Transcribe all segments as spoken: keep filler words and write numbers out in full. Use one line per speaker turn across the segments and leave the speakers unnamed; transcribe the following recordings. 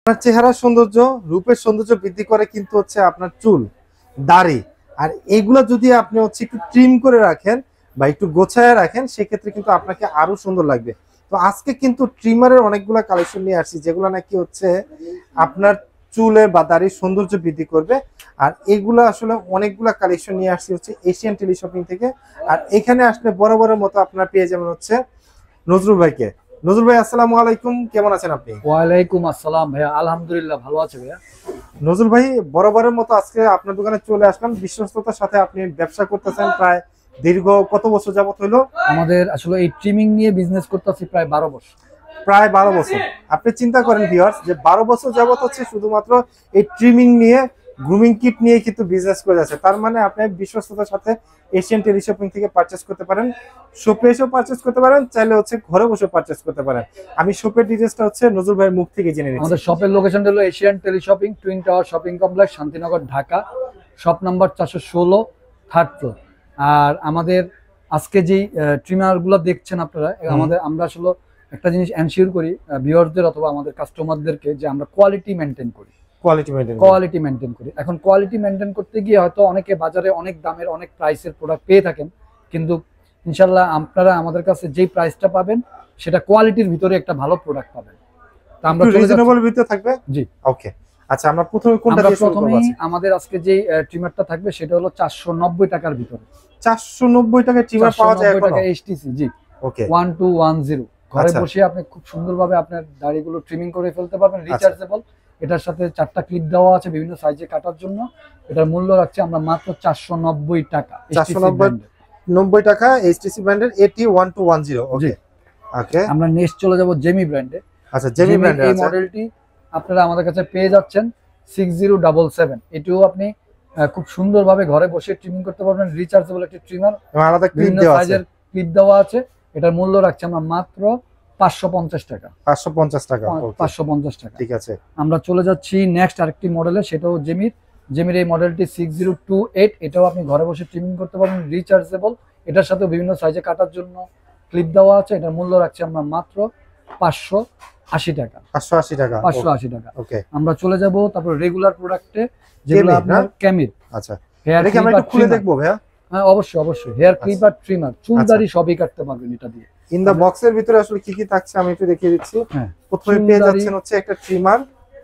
আপনার চেহারার সৌন্দর্য, রূপের সৌন্দর্য বৃদ্ধি করে কিন্তু হচ্ছে আপনার চুল, দাড়ি। আর এগুলো যদি আপনি হচ্ছে একটু ট্রিম করে রাখেন বা একটু গোছায় রাখেন, সেক্ষেত্রে কিন্তু আপনাকে আরো সুন্দর লাগবে। তো আজকে কিন্তু ট্রিমারের অনেকগুলো কালেকশন নিয়ে আসছি, যেগুলো নাকি হচ্ছে আপনার চুলের বা দাড়ির সৌন্দর্য বৃদ্ধি করবে। আর এগুলো আসলে অনেকগুলা কালেকশন নিয়ে আসছি হচ্ছে এশিয়ান টেলিশপিং থেকে। আর এখানে আসলে বরাবরের মতো আপনার পেয়ে যাবেন হচ্ছে নজরুল ভাইকে। নজরুল ভাই, আসসালামু আলাইকুম, কেমন আছেন আপনি?
ওয়ালাইকুম আসসালাম ভাইয়া, আলহামদুলিল্লাহ ভালো আছে ভাইয়া।
নজরুল ভাই, বরাবরের মতো আজকে আপনার দোকানে চলে আসলাম। বিশ্বস্ততার সাথে আপনি ব্যবসা করতেছেন প্রায় দীর্ঘ কত বছর যাবত হইলো?
আমাদের আসলে এই ট্রিমিং নিয়ে বিজনেস করতেছি প্রায় বারো বছর।
প্রায় বারো বছর। আপনি চিন্তা করেন ভিউয়ার্স, যে বারো বছর যাবত হচ্ছে শুধুমাত্র এই ট্রিমিং নিয়ে, গ্রুমিং কিট নিয়ে কিন্তু বিজনেস করে যাচ্ছে। তার মানে আপনি বিশ্বস্ততার সাথে এশিয়ান টেলিশপিং থেকে পারচেস করতে পারেন, শপে এসেও পারচেস করতে পারেন, চাইলে হচ্ছে ঘরে বসে পারচেস করতে পারেন। আমি শপের ডিটেইলসটা হচ্ছে নজরুল ভাইয়ের মুখ থেকে জেনে নিচ্ছি।
আমাদের শপের লোকেশনটা হলো Asian teleshopping, twin tower shopping complex, Shantinagar, Dhaka. Shop number চারশো ষোলো, থার্ড ফ্লোর। আর আমাদের আজকে যেই ট্রিমার গুলো দেখছেন আপনারা, আমাদের আমরা আসলে একটা জিনিস এনশিওর করি ভিউয়ারদের অথবা আমাদের কাস্টমারদেরকে, যে আমরা কোয়ালিটি মেনটেন করি।
কোয়ালিটি মেইনটেইন
কোয়ালিটি মেনটেন করি। এখন কোয়ালিটি মেনটেন করতে গিয়ে হয়তো অনেকে বাজারে অনেক দামের অনেক প্রাইসের প্রোডাক্ট পেয়ে থাকেন, কিন্তু ইনশাল্লাহ আপনারা আমাদের কাছে যেই প্রাইসটা পাবেন সেটা কোয়ালিটির ভিতরে একটা ভালো প্রোডাক্ট পাবেন। তা আমরা
রিজনেবল ভিতরে থাকবে।
জি,
ওকে। আচ্ছা, আমরা প্রথমে কোনটা দিয়ে শুরু করব?
আমাদের আজকে যে ট্রিমারটা থাকবে সেটা হলো চারশো নব্বই টাকার ভিতরে।
চারশো নব্বই টাকায় ট্রিমার পাওয়া যায় এখন?
এইচটিসি, জি।
Okay.
One two one zero ঘরে বসে আপনি খুব সুন্দরভাবে আপনার দাড়িগুলো ট্রিমিং করে ফেলতে পারবেন। রিচার্জেবল, এটার সাথে চারটা ক্লিপ দেওয়া আছে বিভিন্ন সাইজে কাটার জন্য। এটার মূল্য রাখছি আমরা মাত্র চারশো নব্বই টাকা।
চারশো নব্বই টাকা এইচটিসি ব্র্যান্ডের এটি one two one zero. Okay okay.
আমরা নেক্সট চলে যাব জেমি ব্র্যান্ডে।
আচ্ছা, জেমি ব্র্যান্ডের
এই মডেলটি আপনারা আমাদের কাছে পেয়ে যাচ্ছেন সিক্স জিরো ডাবল সেভেন। এটিও আপনি খুব সুন্দরভাবে ঘরে বসে ট্রিমিং করতে পারবেন। রিচার্জেবল একটি ট্রিমার,
আলাদা ক্লিপ দেওয়া আছে,
ক্লিপ দেওয়া আছে। এটার মূল্য রাখছি আমরা মাত্র পাঁচশো পঞ্চাশ টাকা।
পাঁচশো পঞ্চাশ টাকা।
পাঁচশো পঞ্চাশ টাকা,
ঠিক আছে।
আমরা চলে যাচ্ছি নেক্সট আরেকটি মডেলে, সেটাও জেমির। জেমির এই মডেলটি সিক্স জিরো টু এইট। এটাও আপনি ঘরে বসে ট্রিমিং করতে পারবেন, রিচার্জেবল। এটার সাথে বিভিন্ন সাইজে কাটার জন্য ক্লিপ দেওয়া আছে। এটার মূল্য রাখছি আমরা মাত্র পাঁচশো আশি টাকা।
পাঁচশো আশি টাকা,
পাঁচশো আশি টাকা।
ওকে।
আমরা চলে যাব তারপর রেগুলার প্রোডাক্টে, যেগুলো আপনার ক্যামির।
আচ্ছা,
হেয়ার
ক্লিপ আমরা একটু খুলে দেখবো ভাইয়া?
হ্যাঁ, অবশ্যই অবশ্যই। হেয়ার ক্লিপ আর ট্রিমার, চুল দাড়ি সবই কাটতে পারবেন এটা দিয়ে।
ইন দা বক্সের ভিতরে আসলে কি কি থাকছে আমি একটু দেখিয়ে দিচ্ছি। প্রথমে পেয়ে যাচ্ছেন হচ্ছে একটা ট্রিমার,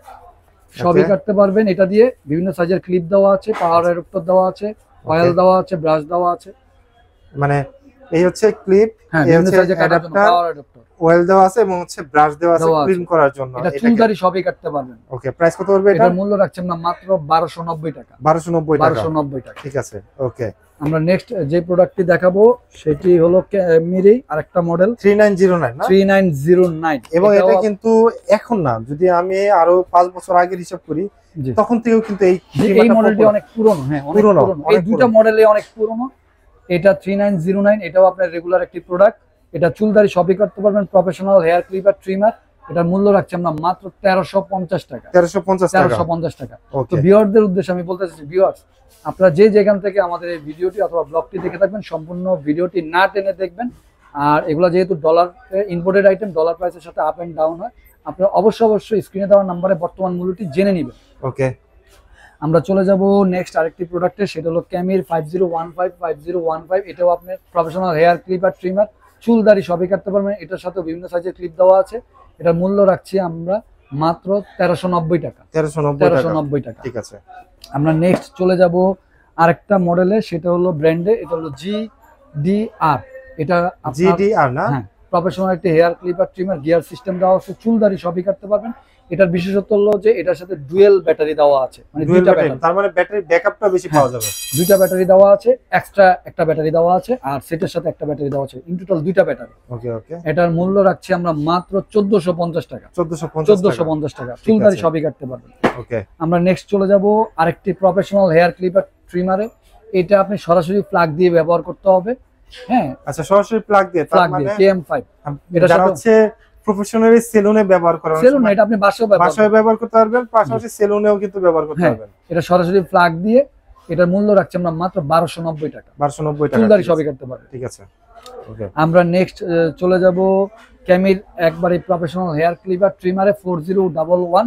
সবই কাটতে পারবেন এটা দিয়ে। বিভিন্ন সাইজের ক্লিপ দেওয়া আছে, পাওয়ার অ্যাডাপ্টার দেওয়া আছে, কয়েল দেওয়া আছে, ব্রাশ দেওয়া আছে।
মানে এই হচ্ছে ক্লিপ, এই হচ্ছে অ্যাডাপ্টার, অয়েল দেওয়া আছে এবং হচ্ছে ব্রাশ দেওয়া আছে ক্লিন করার জন্য।
এটা চুল দাড়ি সবই কাটতে পারবেন।
ওকে, প্রাইস কত পড়বে এটা?
এটার মূল্য রাখছেন না মাত্র বারোশো নব্বই টাকা।
বারোশো নব্বই টাকা,
বারোশো নব্বই টাকা,
ঠিক আছে। ওকে,
আমরা নেক্সট যে প্রোডাক্টটি দেখাবো সেটি হলো ক্যামিরই আরেকটা model
three nine zero nine না?
Three nine zero nine.
এবং এটা কিন্তু এখন না, যদি আমি আরো পাঁচ বছর আগে হিসাব করি তখন থেকেও কিন্তু এই
এই মডেলটি অনেক পুরনো। হ্যাঁ, অনেক পুরনো। এই দুটো মডেলই অনেক পুরনো। এটা থ্রি নাইন জিরো নাইন, এটাও আপনার রেগুলার একটি প্রোডাক্ট। এটা চুল দাড়ি সবই কাটতে পারবেন, প্রফেশনাল হেয়ার ক্লিপ আর ট্রিমার। এটার মূল্য রাখছি আমরা মাত্র তেরোশো পঞ্চাশ টাকা।
তেরোশো পঞ্চাশ টাকা,
তেরোশো পঞ্চাশ টাকা। তো ভিউয়ারদের উদ্দেশ্যে আমি বলতে চাচ্ছি, ভিউয়ার্স আপনারা যে যেখান থেকে আমাদের এই ভিডিওটি অথবা ব্লগটি দেখে থাকবেন, সম্পূর্ণ ভিডিওটি না টেনে দেখবেন। আর এগুলো যেহেতু ডলার ইম্পোর্টেড আইটেম, ডলার প্রাইসের সাথে আপ এন্ড ডাউন হয়, আপনারা অবশ্যই অবশ্যই স্ক্রিনে দেওয়া নম্বরে বর্তমান মূল্যটি জেনে নেবেন।
ওকে,
আমরা চলে যাব নেক্সট আরেকটি প্রোডাক্টে, সেটা হলো ক্যামির five zero one five five zero one five. এটাও আপনার প্রফেশনাল হেয়ার ক্লিপ আর ট্রিমার, চুল দাড়ি সবই কাটতে পারবেন। এটার সাথে বিভিন্ন সাইজের ক্লিপ দেওয়া আছে। এটার মূল্য রাখছি আমরা মাত্র তেরোশো নব্বই টাকা।
তেরোশো নব্বই টাকা, ঠিক আছে।
আমরা নেক্সট চলে যাব আরেকটা মডেলে, সেটা হলো ব্র্যান্ডে, এটা হলো জি ডি আর। এটা
জি ডি আর না?
হ্যাঁ, প্রফেশনাল একটা হেয়ার ক্লিপ আর ট্রিমার, গিয়ার সিস্টেম দেওয়া আছে, চুল দাড়ি সবই কাটতে পারবেন। এটার বিশেষত্ব হলো যে এটার সাথে ডুয়েল ব্যাটারি দেওয়া আছে, মানে দুইটা ব্যাটারি,
তার মানে ব্যাটারি ব্যাকআপটা বেশি পাওয়া যাবে।
দুইটা ব্যাটারি দেওয়া আছে, এক্সট্রা একটা ব্যাটারি দেওয়া আছে, আর সেটের সাথে একটা ব্যাটারি দেওয়া আছে, ইন টোটাল দুইটা ব্যাটারি।
Okay okay.
এটার মূল্য রাখছি আমরা মাত্র চোদ্দশো পঞ্চাশ টাকা।
চোদ্দশো পঞ্চাশ টাকা,
চুল দাড়ি সবই কাটতে পারবেন।
ওকে।
আমরা নেক্সট চলে যাব আরেকটি প্রফেশনাল হেয়ার ক্লিপ আর ট্রিমারে। এটা আপনি সরাসরি প্লাগ দিয়ে ব্যবহার করতে হবে। হ্যাঁ,
আচ্ছা, সরাসরি প্লাগ দিয়ে,
তার মানে কে এম ফাইভ।
এটা হচ্ছে প্রফেশনালি সেলুনে ব্যবহার করা হয়।
সেলুনে এটা আপনি বাসায়
বাসায় ব্যবহার করতে পারবেন, পাশাপাশি সেলুনেও কিন্তু ব্যবহার করতে পারবেন।
এটা সরাসরি প্লাগ দিয়ে, এটার মূল্য রাখছি আমরা মাত্র বারোশো নব্বই টাকা।
বারোশো নব্বই টাকা,
চুল দাড়ি সবই কাটতে পারবেন,
ঠিক আছে। ওকে,
আমরা নেক্সট চলে যাব ক্যামির একবারে প্রফেশনাল হেয়ার ক্লিপ আর ট্রিমারে four zero double one.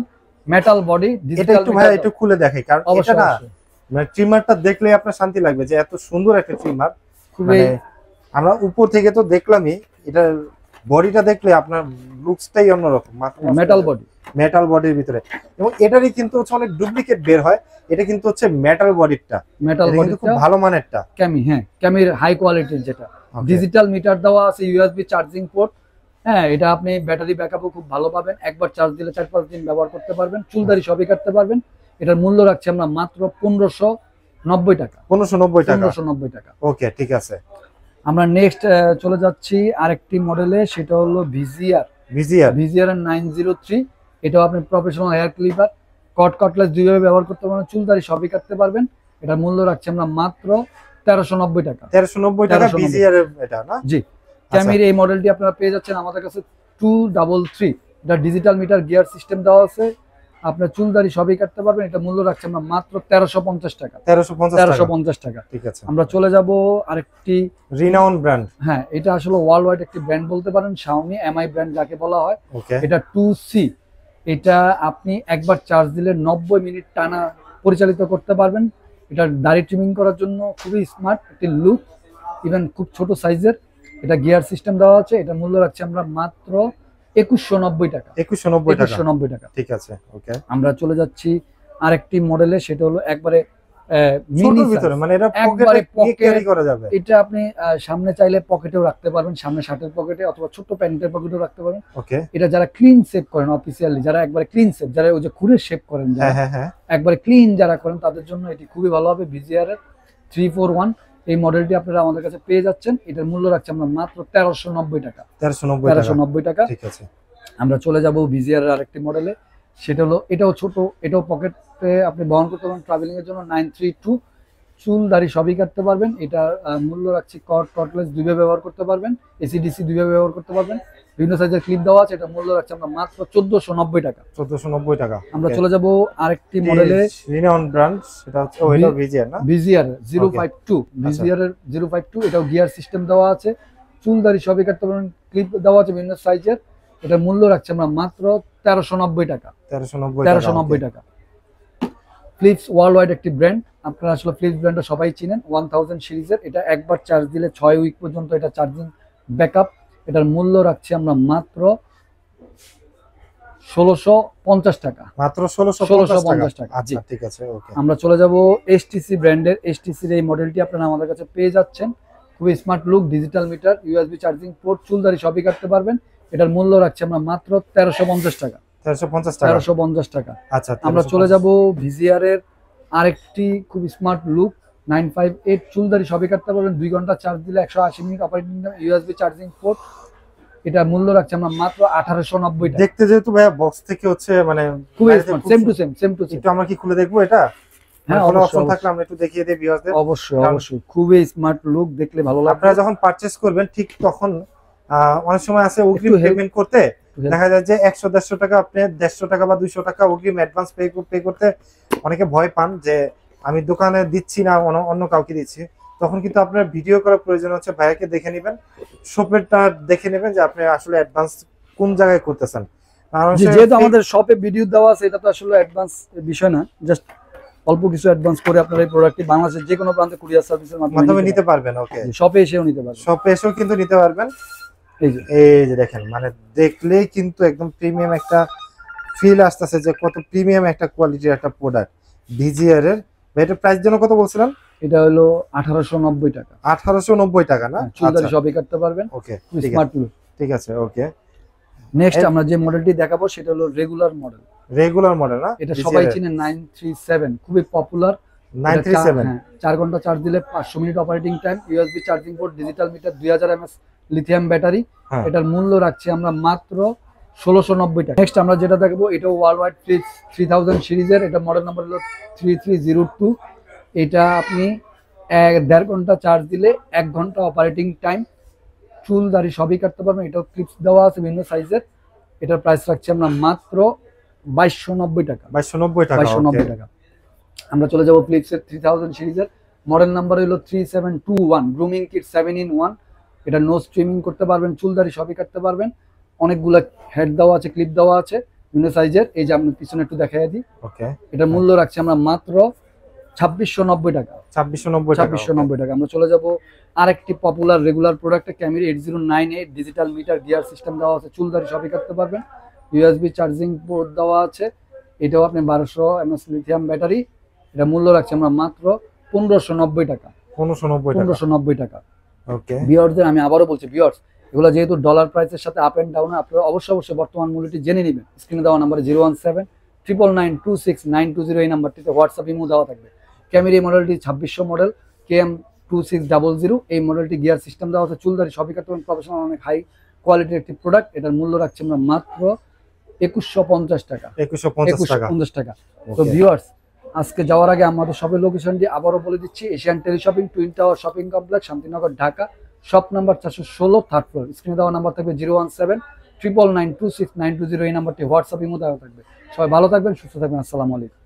Metal body
এটা
ডিজিটাল
একটু ভাই একটু খুলে দেখাই, কারণ এটা
অবশ্যই
না
অবশ্যই।
মানে ট্রিমারটা দেখলে আপনার শান্তি লাগবে যে এত সুন্দর একটা ট্রিমার।
খুবই
মানে আমরা উপর থেকে তো দেখলামই, এটা বডিটা দেখলে আপনার লুকসটাই অন্যরকম,
মেটাল বডি
মেটাল বডির ভিতরে। এবং এটারই কিন্তু হচ্ছে অনেক ডুপ্লিকেট বের হয়, এটা কিন্তু হচ্ছে মেটাল বডিটা,
মেটাল
এটা
বডি
কিন্তু খুব ভালো মানেরটা।
ক্যামি, হ্যাঁ ক্যামির হাই কোয়ালিটির, যেটা ডিজিটাল মিটার দেওয়া আছে, ইউএসবি চার্জিং পোর্ট। হ্যাঁ, এটা আপনি ব্যাটারি ব্যাকআপও খুব ভালো পাবেন, একবার চার্জ দিলে চার পাঁচ দিন ব্যবহার করতে পারবেন, চুলদারি সবই কাটতে পারবেন। এটার মূল্য রাখছি আমরা মাত্র পনেরোশো নব্বই টাকা।
পনেরোশো নব্বই টাকা
পনেরোশো নব্বই টাকা।
ওকে, ঠিক আছে।
আমরা নেক্সট চলে যাচ্ছি আরেকটি মডেলে, সেটা হলো VGR.
VGR
VGR nine zero three. এটাও আপনি professional hair clipper, cord cordless দুইভাবে ব্যবহার করতে পারবেন, চুলদারি সবই কাটতে পারবেন। এটার মূল্য রাখছি আমরা মাত্র তেরোশো নব্বই টাকা।
তেরোশো নব্বই টাকা ভিজিআর এটা না?
জি, ক্যামির এই মডেলটি আপনারা পেয়ে যাচ্ছেন আমাদের কাছে টু ডাবল থ্রি। এটা ডিজিটাল মিটার গিয়ার সিস্টেম দেওয়া আছে, আপনার চুলদারি সবই কাটতে পারবেন। এটা মূল্য রাখছি আমরা মাত্র তেরোশো পঞ্চাশ টাকা।
তেরোশো পঞ্চাশ
তেরোশো পঞ্চাশ টাকা।
ঠিক আছে।
আমরা চলে যাব আরেকটি
রিনাউন ব্র্যান্ড।
হ্যাঁ, এটা আসলে ওয়ার্ল্ড ওয়াইড একটি ব্র্যান্ড বলতে পারেন, শাওমি এমআই ব্র্যান্ড যাকে বলা হয়।
ওকে,
এটা টু সি। এটা আপনি একবার চার্জ দিলে নব্বই মিনিট টানা পরিচালিত করতে পারবেন। এটা দাড়ি ট্রিমিং করার জন্য খুবই স্মার্ট একটি লুক, ইভেন খুব ছোট সাইজের। এটা গিয়ার সিস্টেম দেওয়া আছে। এটা মূল্য রাখছি আমরা মাত্র একুশশো নব্বই টাকা।
একুশশো নব্বই টাকা।
একুশশো নব্বই টাকা।
ঠিক আছে, ওকে।
আমরা চলে যাচ্ছি আরেকটি মডেলে, সেটা হলো একবারে
ছোটর ভিতরে, মানে এটা
একবারে
পকেটে ক্যারি করা যাবে।
এটা আপনি আহ, সামনে চাইলে পকেটেও রাখতে পারবেন, সামনে শার্টের পকেটে অথবা ছোট প্যান্টের পকেটেও রাখতে পারবেন।
ওকে,
এটা যারা ক্লিন শেভ করেন অফিসিয়ালি, যারা একবারে ক্লিন শেভ, যারা ওই যে খুরে শেভ করেন,
হ্যাঁ হ্যাঁ হ্যাঁ,
একবারে ক্লিন যারা করেন, তাদের জন্য এটি খুবই ভালো হবে। ভিজিআর এর থ্রি ফোর ওয়ান এই মডেলটি আপনারা আমাদের কাছে পেয়ে যাচ্ছেন। এটার মূল্য রাখছি আমরা মাত্র তেরোশো নব্বই টাকা।
তেরোশো নব্বই
তেরোশো নব্বই টাকা।
ঠিক আছে।
আমরা চলে যাব ভিজিআর এর আরেকটি মডেলে, সেটা হলো এটাও ছোট, এটাও পকেটে আপনি বহন করতে পারেন ট্রাভেলিং এর জন্য। Nine three two. চুল দাড়ি সবই কাটতে পারবেন। এটা মূল্য রাখছি কট কটলেস দুইভাবে ব্যবহার করতে পারবেন, এসি ডিসি দুইভাবে ব্যবহার করতে পারবেন। বিভিন্ন সাইজের ক্লিপ দেওয়া আছে। এটা মূল্য রাখছি আমরা মাত্র চোদ্দশো নব্বই টাকা।
চোদ্দশো নব্বই টাকা।
আমরা চলে যাব আরেকটি মডেলে,
রিনাউন ব্র্যান্ড, সেটা হচ্ছে ওইটা ভিজিআর না?
VGR zero five two. VGR এর জিরো ফাইভ টু। এটাও গিয়ার সিস্টেম দেওয়া আছে, চুল দাড়ি সবই কাটতে পারবেন, ক্লিপ দেওয়া আছে বিভিন্ন সাইজের। এটার মূল্য রাখছি আমরা মাত্র তেরোশো নব্বই টাকা।
তেরোশো নব্বই
তেরোশো নব্বই টাকা। ফ্লিপস ওয়ার্ল্ড ওয়াইড একটি ব্র্যান্ড, আপনারা আসলে ফ্লিপস ব্র্যান্ডটা সবাই চিনেন, ওয়ান থাউজেন্ড সিরিজের। এটা একবার চার্জ দিলে ছয় উইক পর্যন্ত এটা চার্জিং ব্যাকআপ। এটার মূল্য রাখছি আমরা মাত্র ষোলোশো পঞ্চাশ টাকা।
মাত্র ষোলোশো
পঞ্চাশ টাকা।
আচ্ছা, ঠিক আছে, ওকে।
আমরা চলে যাব এসটিসি ব্র্যান্ডের। এসটিসির এই মডেলটি আপনারা আমাদের কাছে পেয়ে যাচ্ছেন। খুবই smart look, digital meter, USB charging port, চুলদারি সবই কাটতে পারবেন। এটার মূল্য রাখছি আমরা মাত্র তেরোশো পঞ্চাশ টাকা।
তেরোশো পঞ্চাশ টাকা।
তেরোশো পঞ্চাশ টাকা।
আচ্ছা,
আমরা চলে যাব ভিজিআর এর আরেকটি খুব smart look nine five eight. চুলদারি সবই কাটতে পারবেন, দুই ঘন্টা চার্জ দিলে একশো আশি minute operating time, USB charging port. এটা মূল্য রাখছি আমরা মাত্র আঠারোশো নব্বই টাকা।
দেখতে যেহেতু ভাইয়া বক্স থেকে হচ্ছে মানে
খুবই smart, same to same same to same.
একটু আমরা কি খুলে দেখবো এটা?
হ্যাঁ,
কোনো
অবশ্যই,
অপশন থাকলে আমরা একটু দেখিয়ে দেই ভিউয়ারদের।
অবশ্যই অবশ্যই, খুবই স্মার্ট লুক, দেখলে ভালো লাগবে।
আপনারা যখন পারচেজ করবেন ঠিক তখন আহ, অনেক সময় আছে অগ্রিম
একটু help-
পেমেন্ট করতে
help-
দেখা যায় যে একশো দেড়শো টাকা আপনি দেড়শো টাকা বা দুইশো টাকা অগ্রিম অ্যাডভান্স পে পে করতে অনেকে ভয় পান যে আমি দোকানে দিচ্ছি না, অন্য- অন্য কাউকে দিচ্ছি। তখন কিন্তু আপনার ভিডিও করার প্রয়োজন হচ্ছে, ভাইয়াকে দেখে নেবেন, শপেরটা দেখে নেবেন যে আপনি আসলে অ্যাডভান্স কোন জায়গায় করতেছেন। কারণ
জি,
সে
যেহেতু
fake-
আমাদের শপে ভিডিও দেওয়া আছে, এটা তো আসলে অ্যাডভান্স বিষয় না, জাস্ট অল্প কিছু অ্যাডভান্স করে আপনারা এই প্রোডাক্টটি বাংলাদেশের যে কোনো প্রান্তে কুরিয়ার সার্ভিসের
মাধ্যমে
মাধ্যমে
নিতে পারবেন। ওকে,
শপে এসেও নিতে পারবেন।
শপে এসেও কিন্তু নিতে পারবেন।
এই যে
এই যে দেখেন, মানে দেখলেই কিন্তু একদম প্রিমিয়াম একটা ফিল আসতেছে যে কত প্রিমিয়াম একটা কোয়ালিটির একটা প্রোডাক্ট ভিজিআর এর। এটা প্রাইস জন্য কত বলছিলাম?
এটা হলো আঠারোশো নব্বই টাকা।
আঠারোশো নব্বই টাকা না?
চুলদারি সবই কাটতে পারবেন,
ওকে,
স্মার্ট লুক।
ঠিক আছে, ওকে।
নেক্সট আমরা যে মডেলটি দেখাবো সেটা হলো রেগুলার মডেল।
রেগুলার মডেল না?
এটা সবাই চিনেন, নাইন থ্রি সেভেন, খুবই পপুলার।
Nine three seven.
চার ঘন্টা চার্জ দিলে পাঁচশো minute operating time, USB charging port, digital meter, দুই হাজার এমএস লিথিয়াম ব্যাটারি। এটার মূল্য রাখছি আমরা মাত্র ষোলোশো নব্বই টাকা। নেক্সট আমরা যেটা দেখবো, এটাও world wide Philips three thousand সিরিজের। এটা মডেল নাম্বার হলো থ্রি থ্রি জিরো টু। এটা আপনি এক দেড় ঘন্টা চার্জ দিলে এক ঘন্টা অপারেটিং টাইম, চুল দাড়ি সবই কাটতে পারবেন। এটাও ক্লিপস দেওয়া আছে বিভিন্ন সাইজের। এটার প্রাইস রাখছি আমরা মাত্র বাইশশো নব্বই টাকা।
বাইশশো নব্বই টাকা।
বাইশশো নব্বই টাকা। আমরা চলে যাবো ফ্লিপসের থ্রি থাউজেন্ড সিরিজের। মডেল নাম্বার হলো three seven two one, grooming kit seven in one. এটা নো স্ট্রিমিং করতে পারবেন, চুলদারি সবই কাটতে পারবেন। অনেকগুলো হেড দেওয়া আছে, ক্লিপ দেওয়া আছে। বিভিন্ন সাইজের। এই যে আমি পিছনে একটু দেখাই দিই,
ওকে,
এটার মূল্য রাখছি আমরা মাত্র ছাব্বিশশো নব্বই টাকা।
ছাব্বিশশো নব্বই টাকা।
ছাব্বিশশো নব্বই টাকা। আমরা চলে যাব আরেকটি পপুলার রেগুলার প্রোডাক্ট ক্যামেরি eight zero nine eight, digital meter, gear system দেওয়া আছে, চুলদারি সবই কাটতে পারবেন, ইউএসবি চার্জিং পোর্ট দেওয়া আছে, এটাও আপনি বারোশো এমএস লিথিয়াম ব্যাটারি। এটা মূল্য রাখছি আমরা মাত্র পনেরোশো নব্বই টাকা।
পনেরোশো নব্বই টাকা।
পনেরোশো নব্বই টাকা।
ওকে,
ভিউয়ারদের আমি আবারও বলছি, ভিউয়ার্স এগুলো যেহেতু ডলার প্রাইসের সাথে আপ এন্ড ডাউন, আপনারা অবশ্যই অবশ্যই বর্তমান মূল্যটি জেনে নেবেন। স্ক্রিনে দেওয়া নাম্বারে zero one seven triple nine two six nine two zero এই নাম্বারটিতে হোয়াটসঅ্যাপ ইমো দেওয়া থাকবে। ক্যামেরি মডেলটি ছাব্বিশশো model K M two six double zero. এই মডেলটি গিয়ার সিস্টেম দেওয়া আছে, চুলদারি সবই কাটতে পারবেন, প্রফেশনাল অনেক হাই কোয়ালিটির একটি প্রোডাক্ট। এটার মূল্য রাখছি আমরা মাত্র একুশশো পঞ্চাশ টাকা।
একুশশো পঞ্চাশ
একুশশো
টাকা।
পঞ্চাশ টাকা। তো ভিউয়ার্স আজকে যাওয়ার আগে আমাদের শপের লোকেশনটি আবারও বলে দিচ্ছি, Asian teleshopping, twin tower shopping complex, Shantinagar, Dhaka. Shop number চারশো ষোলো, থার্ড ফ্লোর। স্ক্রিনে দেওয়া নাম্বার থাকবে zero one seven triple nine two six nine two zero এই নাম্বারটি হোয়াটসঅ্যাপ ইমো দেওয়া থাকবে। সবাই ভালো থাকবেন, সুস্থ থাকবেন। আসসালামু আলাইকুম।